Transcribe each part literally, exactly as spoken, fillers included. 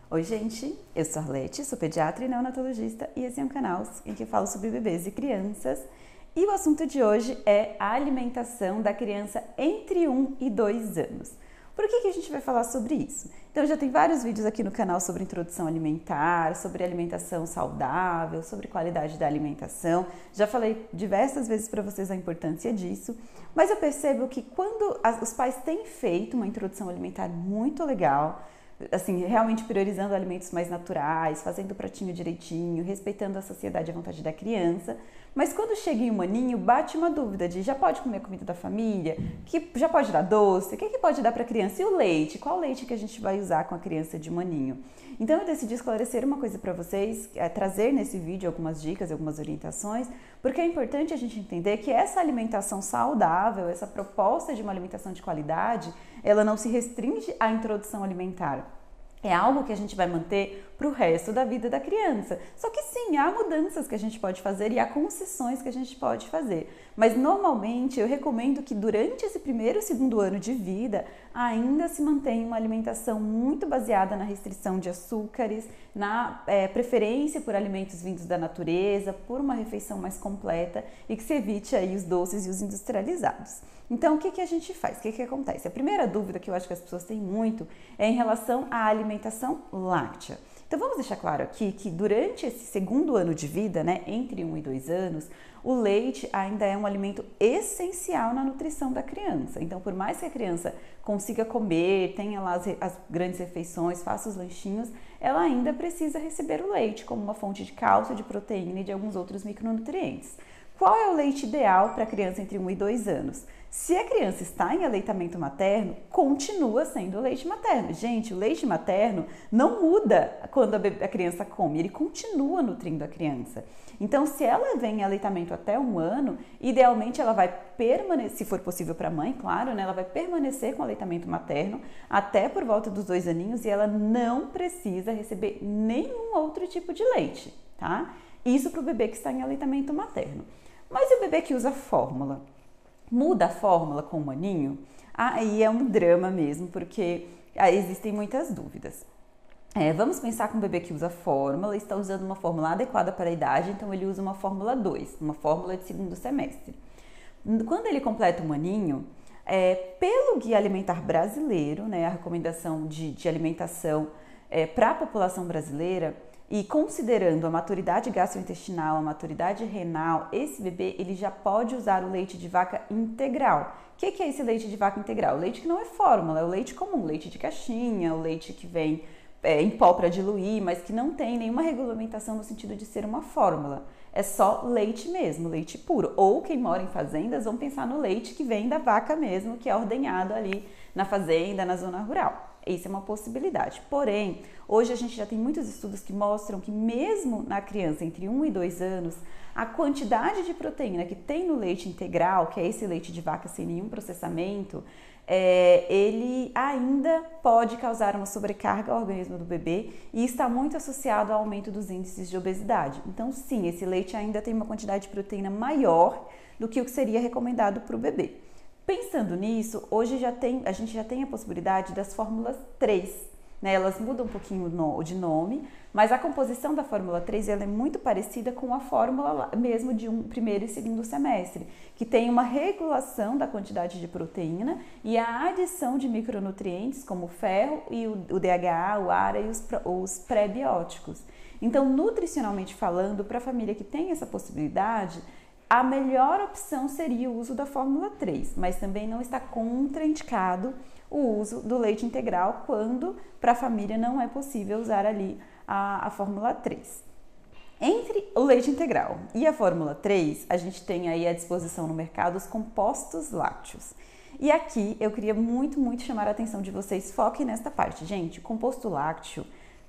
Oi gente, eu sou a Arlete, sou pediatra e neonatologista e esse é um canal em que eu falo sobre bebês e crianças. E o assunto de hoje é a alimentação da criança entre um e dois anos. Por que que a gente vai falar sobre isso? Então já tem vários vídeos aqui no canal sobre introdução alimentar, sobre alimentação saudável, sobre qualidade da alimentação. Já falei diversas vezes para vocês a importância disso, mas eu percebo que quando as, os pais têm feito uma introdução alimentar muito legal, assim, realmente priorizando alimentos mais naturais, fazendo o pratinho direitinho, respeitando a saciedade e a vontade da criança. Mas quando chega em um aninho, bate uma dúvida de já pode comer a comida da família? Que já pode dar doce? O que, é que pode dar para a criança? E o leite? Qual leite que a gente vai usar com a criança de um aninho? Então eu decidi esclarecer uma coisa para vocês, é, trazer nesse vídeo algumas dicas, algumas orientações, porque é importante a gente entender que essa alimentação saudável, essa proposta de uma alimentação de qualidade, ela não se restringe à introdução alimentar. É algo que a gente vai manter para o resto da vida da criança. Só que sim, há mudanças que a gente pode fazer e há concessões que a gente pode fazer. Mas normalmente eu recomendo que durante esse primeiro e segundo ano de vida ainda se mantenha uma alimentação muito baseada na restrição de açúcares, na é, preferência por alimentos vindos da natureza, por uma refeição mais completa e que se evite aí os doces e os industrializados. Então, o que, que a gente faz? O que, que acontece? A primeira dúvida que eu acho que as pessoas têm muito é em relação à alimentação láctea. Então, vamos deixar claro aqui que durante esse segundo ano de vida, né, entre um e dois anos, o leite ainda é um alimento essencial na nutrição da criança. Então, por mais que a criança consiga comer, tenha lá as, as grandes refeições, faça os lanchinhos, ela ainda precisa receber o leite como uma fonte de cálcio, de proteína e de alguns outros micronutrientes. Qual é o leite ideal para a criança entre um e dois anos? Se a criança está em aleitamento materno, continua sendo o leite materno. Gente, o leite materno não muda quando a criança come, ele continua nutrindo a criança. Então, se ela vem em aleitamento até um ano, idealmente ela vai permanecer, se for possível para a mãe, claro, né? Ela vai permanecer com o aleitamento materno até por volta dos dois aninhos e ela não precisa receber nenhum outro tipo de leite, tá? Isso para o bebê que está em aleitamento materno. Mas e o bebê que usa fórmula? Muda a fórmula com o maninho? Aí é um drama mesmo, porque aí existem muitas dúvidas. É, vamos pensar com um bebê que usa fórmula, está usando uma fórmula adequada para a idade, então ele usa uma fórmula dois, uma fórmula de segundo semestre. Quando ele completa um aninho, é, pelo Guia Alimentar Brasileiro, né, a recomendação de, de alimentação é, para a população brasileira, e considerando a maturidade gastrointestinal, a maturidade renal, esse bebê ele já pode usar o leite de vaca integral. O que, que é esse leite de vaca integral? O leite que não é fórmula, é o leite comum, leite de caixinha, o leite que vem é, em pó para diluir, mas que não tem nenhuma regulamentação no sentido de ser uma fórmula. É só leite mesmo, leite puro. Ou quem mora em fazendas vão pensar no leite que vem da vaca mesmo, que é ordenhado ali na fazenda, na zona rural. Isso é uma possibilidade. Porém, hoje a gente já tem muitos estudos que mostram que mesmo na criança entre um e dois anos, a quantidade de proteína que tem no leite integral, que é esse leite de vaca sem nenhum processamento, é, ele ainda pode causar uma sobrecarga ao organismo do bebê e está muito associado ao aumento dos índices de obesidade. Então, sim, esse leite ainda tem uma quantidade de proteína maior do que o que seria recomendado para o bebê. Pensando nisso, hoje já tem, a gente já tem a possibilidade das fórmulas três, né? Elas mudam um pouquinho de nome, mas a composição da fórmula três ela é muito parecida com a fórmula mesmo de um primeiro e segundo semestre, que tem uma regulação da quantidade de proteína e a adição de micronutrientes como o ferro e o, o D H A, o ARA e os, os pré-bióticos. Então, nutricionalmente falando, para a família que tem essa possibilidade, a melhor opção seria o uso da fórmula três, mas também não está contraindicado o uso do leite integral quando para a família não é possível usar ali a, a fórmula três. Entre o leite integral e a fórmula três, a gente tem aí à disposição no mercado os compostos lácteos. E aqui eu queria muito, muito chamar a atenção de vocês, foquem nesta parte. Gente, o composto lácteo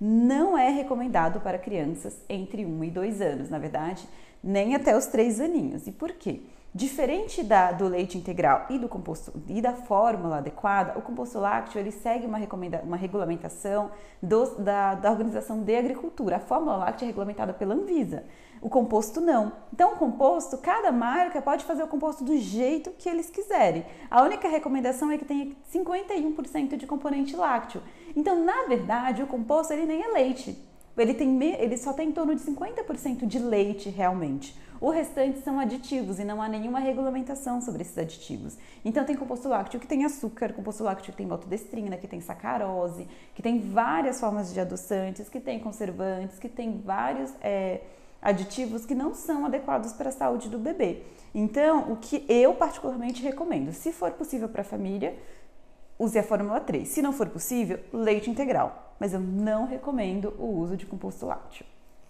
não é recomendado para crianças entre um e dois anos, na verdade, nem até os três aninhos. E por quê? Diferente da, do leite integral e do composto e da fórmula adequada, o composto lácteo ele segue uma, recomenda, uma regulamentação dos, da, da Organização de Agricultura. A fórmula láctea é regulamentada pela Anvisa, o composto não. Então, o composto, cada marca pode fazer o composto do jeito que eles quiserem. A única recomendação é que tenha cinquenta e um por cento de componente lácteo. Então, na verdade, o composto ele nem é leite. Ele, tem, ele só tem em torno de cinquenta por cento de leite realmente. O restante são aditivos e não há nenhuma regulamentação sobre esses aditivos. Então tem composto lácteo que tem açúcar, composto lácteo que tem maltodestrina, que tem sacarose, que tem várias formas de adoçantes, que tem conservantes, que tem vários é, aditivos que não são adequados para a saúde do bebê. Então, o que eu particularmente recomendo, se for possível para a família, use a fórmula três. Se não for possível, leite integral. Mas eu não recomendo o uso de composto lácteo.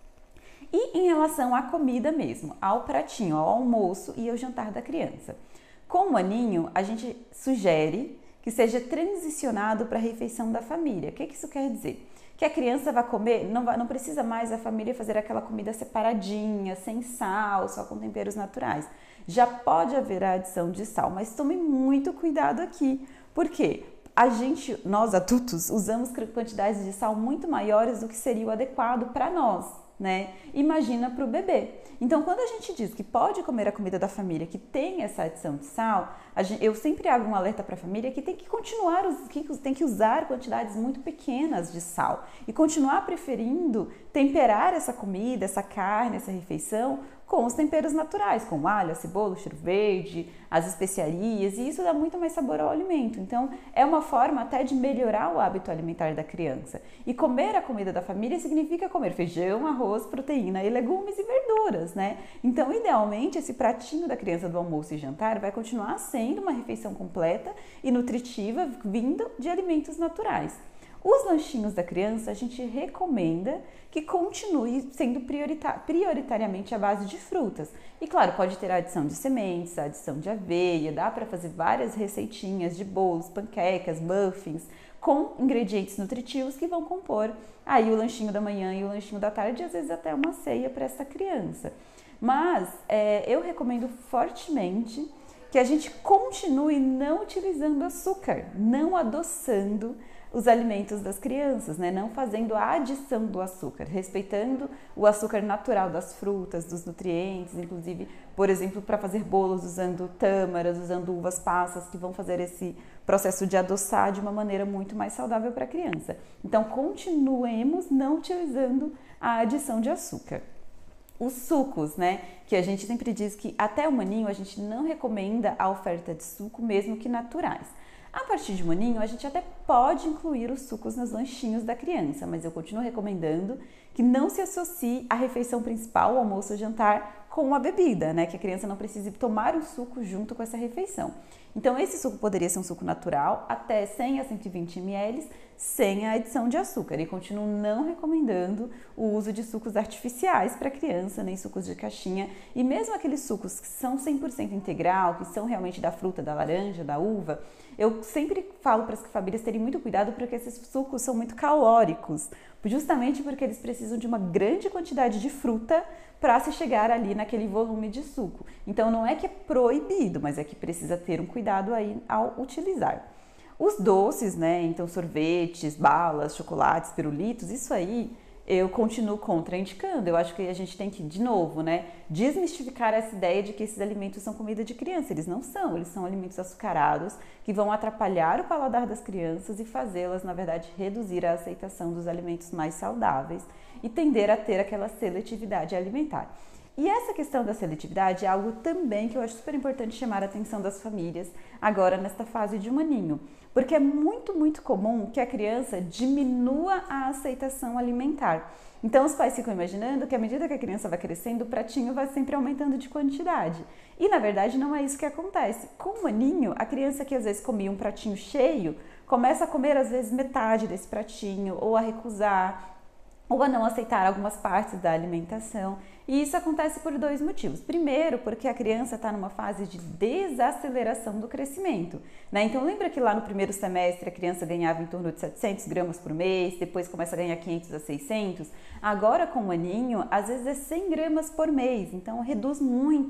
E em relação à comida mesmo, ao pratinho, ao almoço e ao jantar da criança. Com o aninho, a gente sugere que seja transicionado para a refeição da família. O que isso quer dizer? Que a criança vai comer, não, vai, não precisa mais a família fazer aquela comida separadinha, sem sal, só com temperos naturais. Já pode haver a adição de sal, mas tome muito cuidado aqui. Por quê? A gente, nós adultos, usamos quantidades de sal muito maiores do que seria o adequado para nós, né? Imagina para o bebê. Então, quando a gente diz que pode comer a comida da família que tem essa adição de sal, a gente, eu sempre abro um alerta para a família que tem que continuar, que tem que usar quantidades muito pequenas de sal e continuar preferindo temperar essa comida, essa carne, essa refeição com os temperos naturais, com alho, cebola, cheiro verde, as especiarias, e isso dá muito mais sabor ao alimento. Então, é uma forma até de melhorar o hábito alimentar da criança. E comer a comida da família significa comer feijão, arroz, proteína e legumes e verduras, né? Então, idealmente, esse pratinho da criança do almoço e jantar vai continuar sendo uma refeição completa e nutritiva, vindo de alimentos naturais. Os lanchinhos da criança, a gente recomenda que continue sendo prioritariamente à base de frutas. E claro, pode ter a adição de sementes, a adição de aveia, dá para fazer várias receitinhas de bolos, panquecas, muffins, com ingredientes nutritivos que vão compor aí o lanchinho da manhã e o lanchinho da tarde, e às vezes até uma ceia para essa criança. Mas é, eu recomendo fortemente que a gente continue não utilizando açúcar, não adoçando os alimentos das crianças, né? Não fazendo a adição do açúcar, respeitando o açúcar natural das frutas, dos nutrientes, inclusive, por exemplo, para fazer bolos usando tâmaras, usando uvas passas, que vão fazer esse processo de adoçar de uma maneira muito mais saudável para a criança. Então, continuemos não utilizando a adição de açúcar. Os sucos, né? Que a gente sempre diz que até o aninho a gente não recomenda a oferta de suco, mesmo que naturais. A partir de um aninho, a gente até pode incluir os sucos nos lanchinhos da criança, mas eu continuo recomendando que não se associe a refeição principal, o almoço ou jantar, com a bebida, né? Que a criança não precise tomar o suco junto com essa refeição. Então, esse suco poderia ser um suco natural, até cem a cento e vinte mililitros, sem a adição de açúcar. E continuo não recomendando o uso de sucos artificiais para criança, nem sucos de caixinha. E mesmo aqueles sucos que são cem por cento integral, que são realmente da fruta, da laranja, da uva, eu sempre falo para as famílias terem muito cuidado porque esses sucos são muito calóricos, justamente porque eles precisam de uma grande quantidade de fruta para se chegar ali naquele volume de suco. Então não é que é proibido, mas é que precisa ter um cuidado aí ao utilizar. Os doces, né, então sorvetes, balas, chocolates, pirulitos, isso aí eu continuo contraindicando. Eu acho que a gente tem que, de novo, né, desmistificar essa ideia de que esses alimentos são comida de criança. Eles não são, eles são alimentos açucarados que vão atrapalhar o paladar das crianças e fazê-las, na verdade, reduzir a aceitação dos alimentos mais saudáveis e tender a ter aquela seletividade alimentar. E essa questão da seletividade é algo também que eu acho super importante chamar a atenção das famílias agora nesta fase de um aninho, porque é muito, muito comum que a criança diminua a aceitação alimentar. Então os pais ficam imaginando que à medida que a criança vai crescendo, o pratinho vai sempre aumentando de quantidade. E na verdade não é isso que acontece. Com um aninho, a criança que às vezes comia um pratinho cheio, começa a comer às vezes metade desse pratinho, ou a recusar, ou a não aceitar algumas partes da alimentação. E isso acontece por dois motivos. Primeiro, porque a criança está numa fase de desaceleração do crescimento, né? Então lembra que lá no primeiro semestre a criança ganhava em torno de setecentos gramas por mês, depois começa a ganhar quinhentos a seiscentos? Agora com um aninho, às vezes é cem gramas por mês, então reduz muito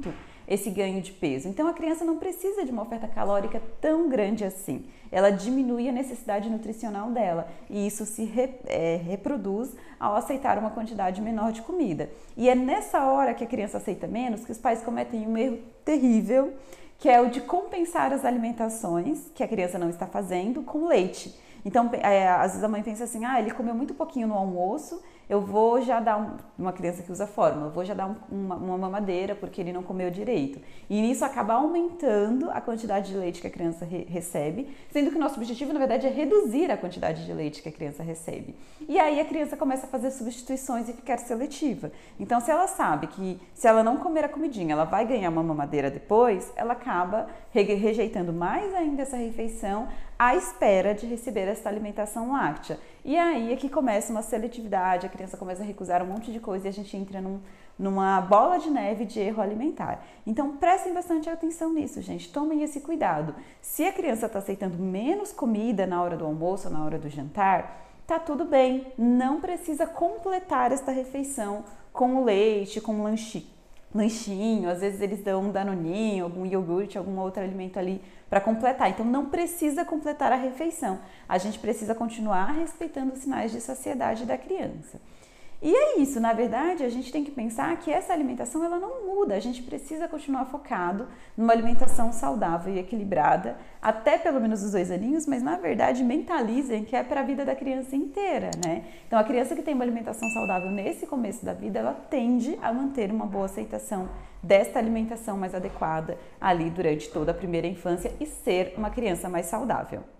esse ganho de peso. Então a criança não precisa de uma oferta calórica tão grande assim. Ela diminui a necessidade nutricional dela e isso se re, é, reproduz ao aceitar uma quantidade menor de comida. E é nessa hora que a criança aceita menos que os pais cometem um erro terrível, que é o de compensar as alimentações que a criança não está fazendo com leite. Então, é, às vezes a mãe pensa assim, ah, ele comeu muito pouquinho no almoço, eu vou já dar, um, uma criança que usa fórmula, eu vou já dar um, uma, uma mamadeira porque ele não comeu direito. E nisso acaba aumentando a quantidade de leite que a criança re recebe, sendo que o nosso objetivo, na verdade, é reduzir a quantidade de leite que a criança recebe. E aí a criança começa a fazer substituições e ficar seletiva. Então, se ela sabe que se ela não comer a comidinha, ela vai ganhar uma mamadeira depois, ela acaba re rejeitando mais ainda essa refeição à espera de receber essa alimentação láctea. E aí é que começa uma seletividade, a criança começa a recusar um monte de coisa e a gente entra num, numa bola de neve de erro alimentar. Então prestem bastante atenção nisso, gente, tomem esse cuidado. Se a criança está aceitando menos comida na hora do almoço ou na hora do jantar, tá tudo bem, não precisa completar esta refeição com o leite, com o lanchinho. lanchinho, às vezes eles dão um danoninho, algum iogurte, algum outro alimento ali para completar. Então não precisa completar a refeição. A gente precisa continuar respeitando os sinais de saciedade da criança. E é isso, na verdade, a gente tem que pensar que essa alimentação ela não muda, a gente precisa continuar focado numa alimentação saudável e equilibrada, até pelo menos os dois aninhos, mas na verdade mentalizem que é para a vida da criança inteira, né? Então a criança que tem uma alimentação saudável nesse começo da vida, ela tende a manter uma boa aceitação desta alimentação mais adequada ali durante toda a primeira infância e ser uma criança mais saudável.